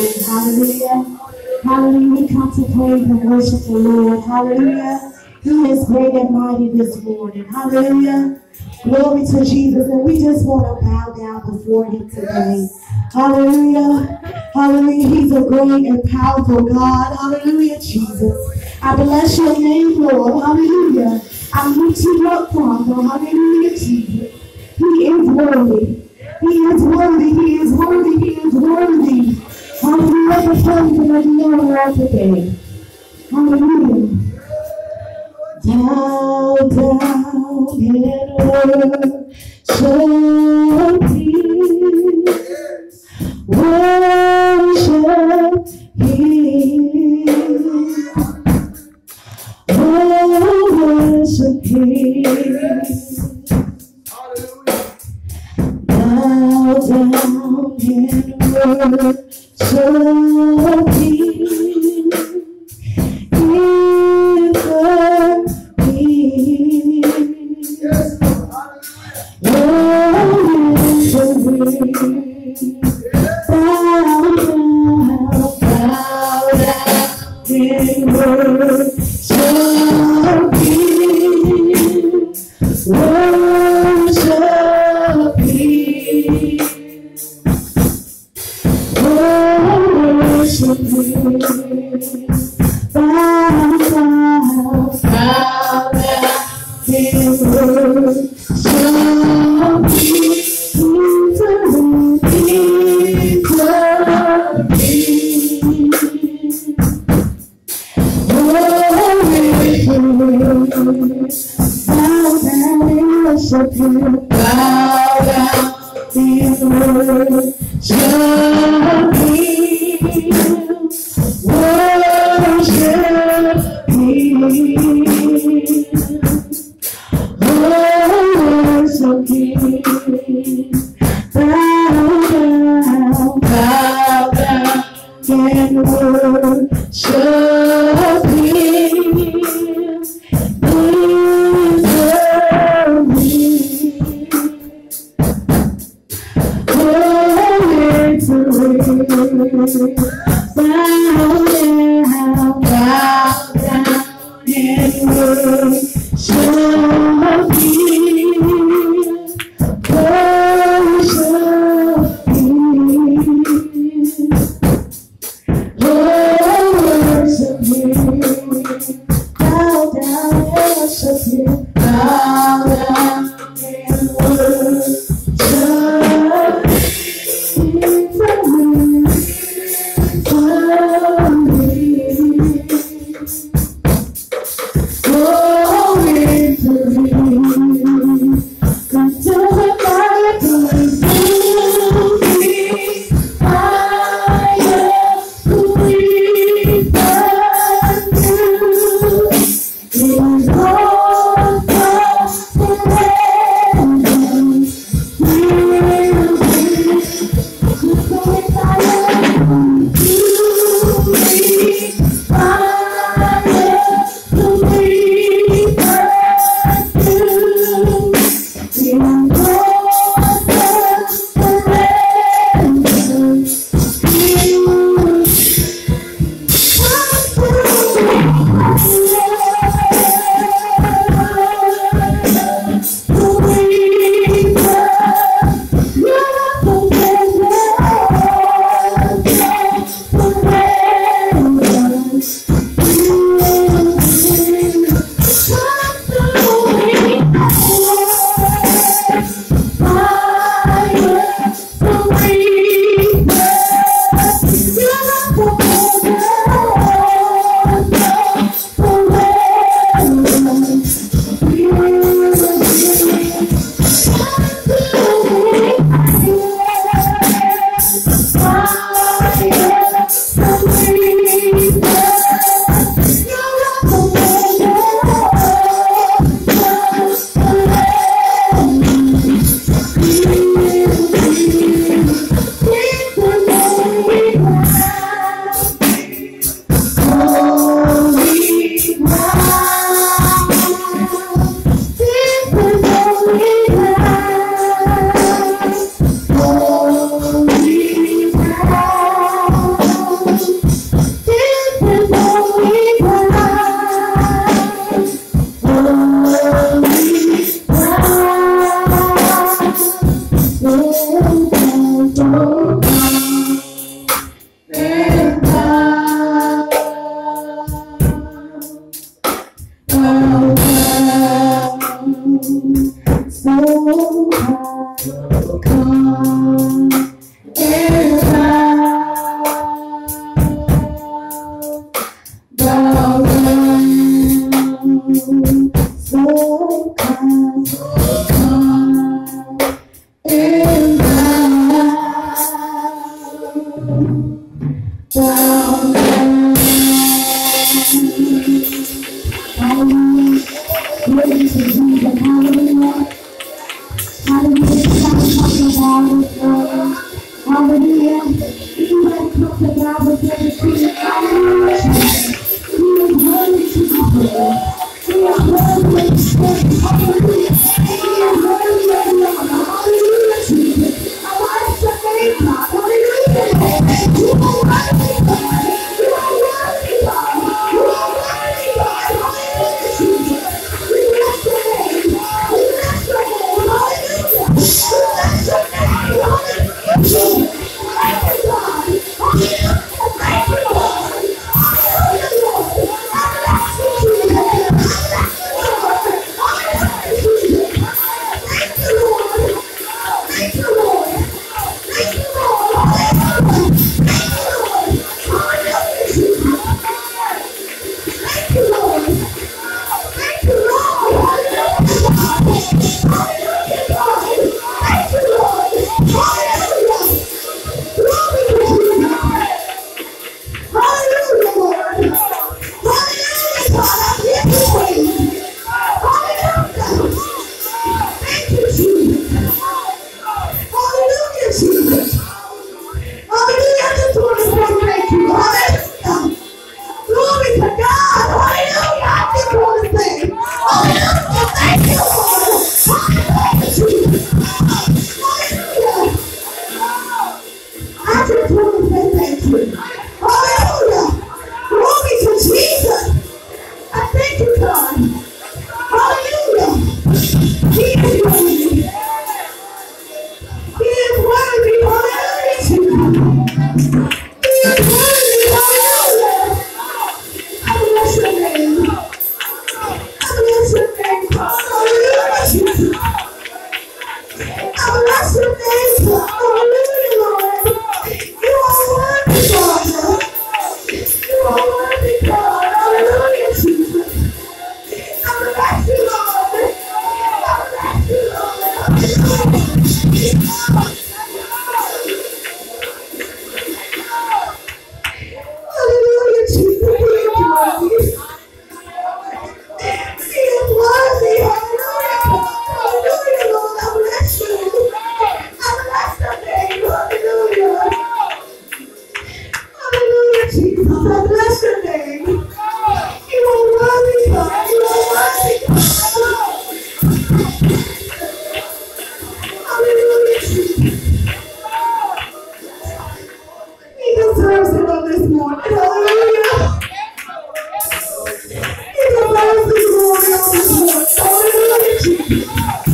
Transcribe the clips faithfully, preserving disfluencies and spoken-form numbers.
morning. Hallelujah. Hallelujah. We come to praise and worship the Lord. Hallelujah. He is great and mighty this morning. Hallelujah. Glory to Jesus. And we just want to bow down before him today. Hallelujah. Hallelujah. He's a great and powerful God. Hallelujah, Jesus. I bless your name, Lord. Hallelujah. I lift you up, Father. Hallelujah, Jesus. He is worthy. He is worthy. He is worthy. He is worthy. Hallelujah. The praise and the honor today. Hallelujah. Bow down and worship Him. Worship Him. Worship Him. Bow down and worship Him. In the King. Yes. Worship Him. Bow down, bow down in worship Him. Worship Him. Worship Him. Bow down, bow down in worship Him. Worship Him, bow down in worship Him, worship Him, worship Him, bow down, bow down and worship Him. Bow down, bow down and worship Him. Worship Him. Worship Him. Bow down and worship Him. Bow down and worship Him. Glory to Him. the Bible says Jesus. Hallelujah, Jesus. He is worthy to be praised. He is worthy to be praised. Hallelujah. He is worthy of the honor. Hallelujah, Jesus. I like your name, God. Hallelujah, Lord. You are worthy, God. You are worthy, God. You are worthy, God. Hallelujah, Jesus. We bless your name. We bless your name. Hallelujah. We bless your name. Hallelujah, Jesus. Thank you, God. Hallelujah. Thank you, Lord. Hallelujah, Lord. I bless you, Jesus. I bless you, Lord. Hallelujah, Jesus. Thank you, Lord. Thank you, Lord. Thank you, Lord. Hallelujah. Thank you, Lord. Hallelujah, Jesus. Thank you, Lord. Thank you, Lord. Hallelujah, God. Hallelujah, God. Thank you, Lord. Hallelujah. Glory to Jesus. Hallelujah, Lord. Hallelujah, God. I give you praise. Hallelujah. Thank you, Jesus. Hallelujah, Jesus. Hallelujah. I just want to say thank you. Hallelujah. Glory to God. Hallelujah. I just want to say, hallelujah. Thank you, Lord. Hallelujah, Jesus. Hallelujah. I just want to say thank you. Hallelujah. Glory to Jesus. I thank you, God. Hallelujah. He is worthy. He is worthy. Hallelujah, Jesus. He is worthy. Hallelujah. I bless your name. I bless your name. Hallelujah, Jesus. I bless your name. Hallelujah, Lord. You are worthy, God. You are worthy, God. Hallelujah, Jesus. I bless you, Lord. I bless you, Lord. Hallelujah, Jesus. He is worthy. He is worthy. Hallelujah. Hallelujah, Lord. I bless you. I bless your name. Hallelujah. Hallelujah, Jesus. I bless your name. You are worthy, God. You are worthy, God. Hallelujah, Jesus. He deserves it on this morning. Hallelujah. He deserves the glory on this morning. Hallelujah, Jesus.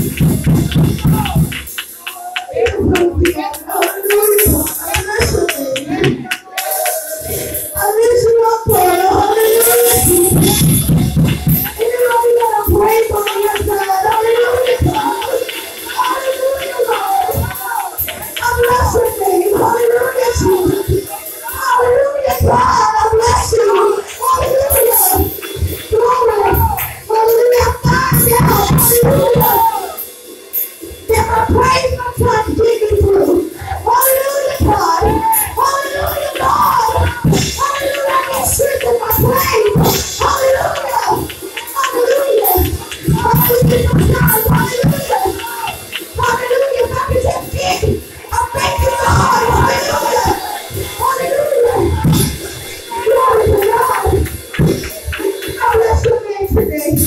He deserves the honor. Hallelujah. I bless your name. I lift you up, Father. Hallelujah, Jesus. Anybody got a praise on your side? Hallelujah, God. Hallelujah, Lord. I bless your name. Hallelujah, Jesus. Hallelujah, God. I bless you. Hallelujah. Glory. Hallelujah. Find out. Hallelujah. Get my praise, my time to get me through. Hallelujah, God. Hallelujah, God. Hallelujah. I get strength in my praise. Hallelujah. Hallelujah. Hallelujah, God. Hallelujah. Hallelujah. If I can just get it, I thank you, God. Hallelujah. Hallelujah. Glory to God. I bless your name today.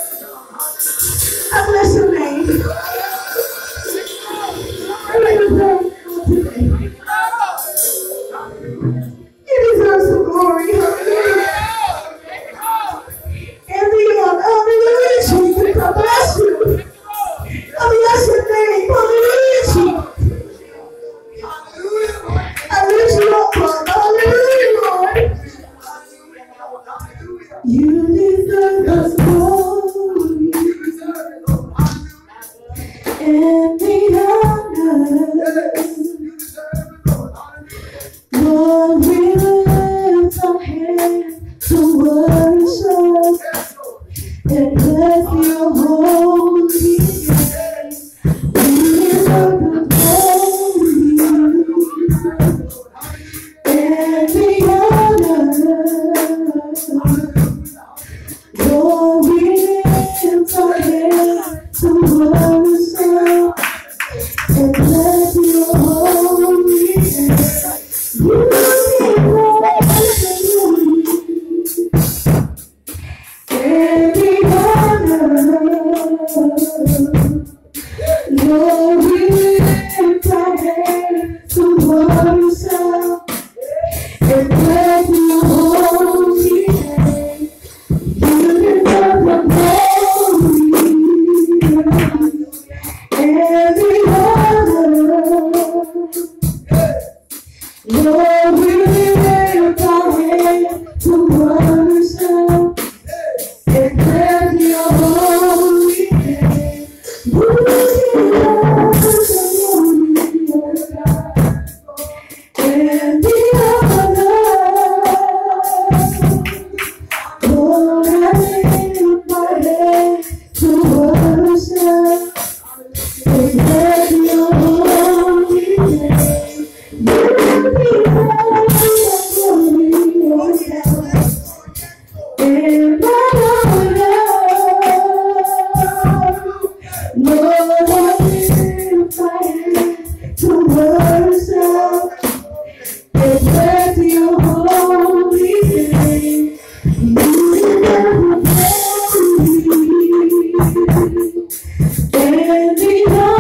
I bless your name. I deserve today. He deserves some glory. Hallelujah. Every one. Hallelujah, Jesus. I bless you. I bless your name. Hallelujah, Jesus. I lift you up, God. Hallelujah, Lord. You deserve the glory and the honor. Lord, we lift our hands to worship and bless your holy name. You deserve the glory and the honor. Lord, we lift our hands to worship and bless your holy name. You bless your holy name. You never and the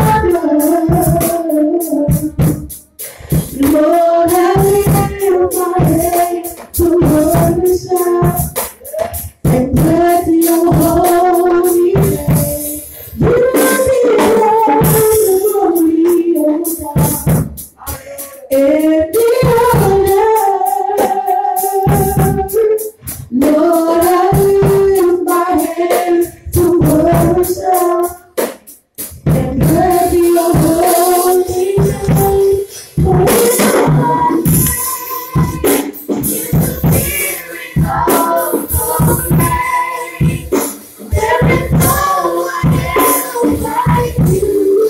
honor. Lord, I lift my hands to worship and bless your holy name. You are the glory, oh God, and the honor. Lord, I lift my hands to worship and bless your holy name. There is no one else like you.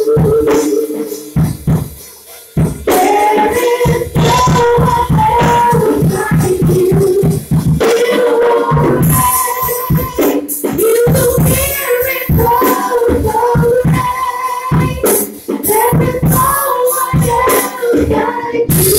There is no one else like you. You you do miracles so great. There is no one else like you.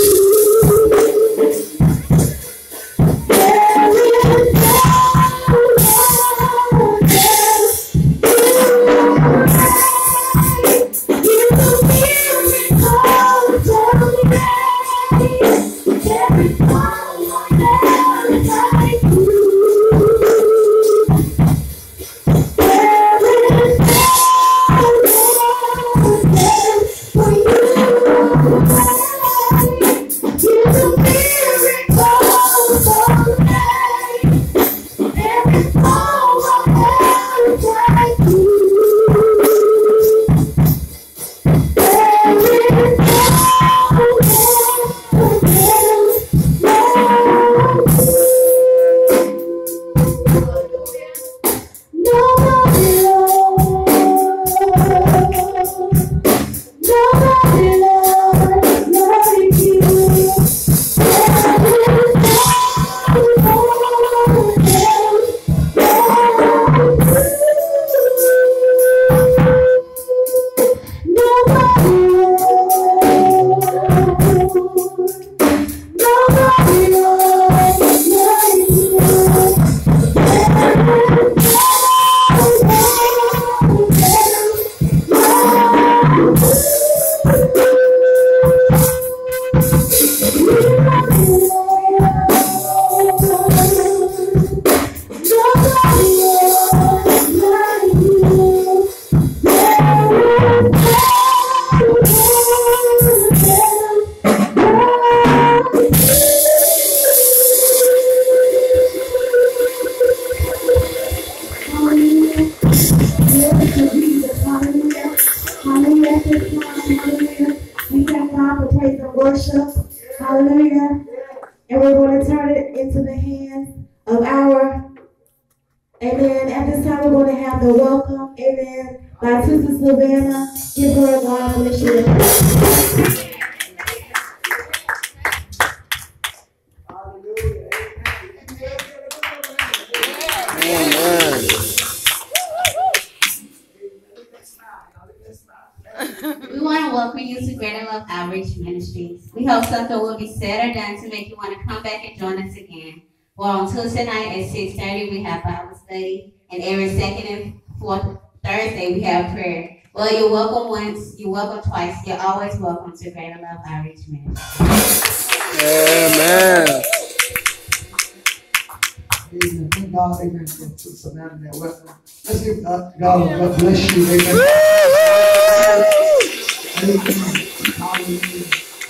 We hope something will be said or done to make you want to come back and join us again. Well, on Tuesday night at six thirty, we have Bible study. And every second and fourth Thursday, we have prayer. Well, you're welcome once, you're welcome twice. You're always welcome to Greater Love Outreach Ministry. Amen. Amen. Thank God, amen, for Savannah and that welcome. Let's give uh, God, God bless you, amen. Amen. Hallelujah.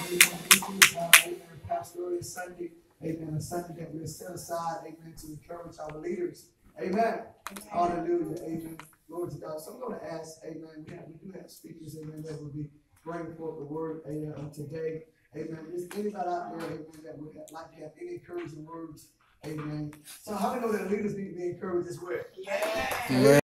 Pastoral Sunday, amen. A Sunday that we'll set aside, amen, to encourage our leaders. Amen. Hallelujah. Amen. Glory to God. So I'm going to ask, amen. We, have, we do have speakers, amen, that will be bringing forth the word, amen, today. Amen. Is anybody out there, amen, that would have, like to have any encouraging words? Amen. So how do we know that leaders need to be encouraged as well? Yeah.